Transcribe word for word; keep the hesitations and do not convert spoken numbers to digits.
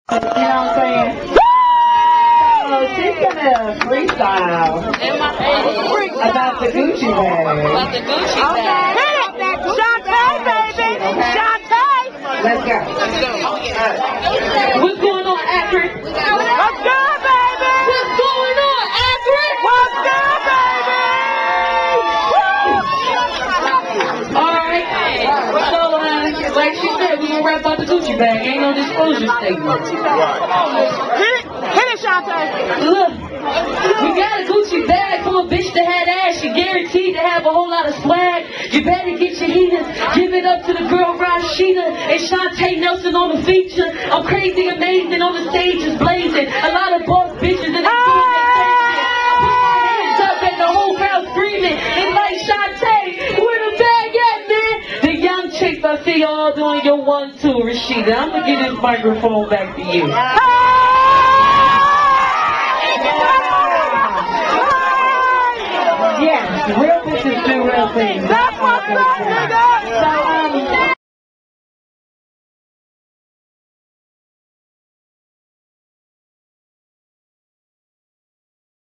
You know what I'm saying? So she's gonna freestyle about the Gucci bag. About the Gucci bag. Okay. Shantae, baby. Okay. Shantae. Let's go. Let's go. What's going on, Akron? What's good, baby? What's going on, Akron? What's good, baby? Alright. So, uh, like she said, we gonna rap about the Gucci bag. Ain't no disclosure statement. Hit it, hit it, Shantae. Look, we got a Gucci bag from a bitch that had ass. She guaranteed to have a whole lot of swag. You better get your heaters. Give it up to the girl Rashida and Shantae Nelson on the feature. I'm crazy, amazing on the stage is blazing. A lot of boss bitches and they doing their thing. Put my hands up and the whole crowd screaming. And like Shantae, where the bag at, man? The young chicks, I see y'all doing your one two, Rashida. I'm gonna give this microphone back to you. Yes, real bitches do real things. That's what's up, nigga. So,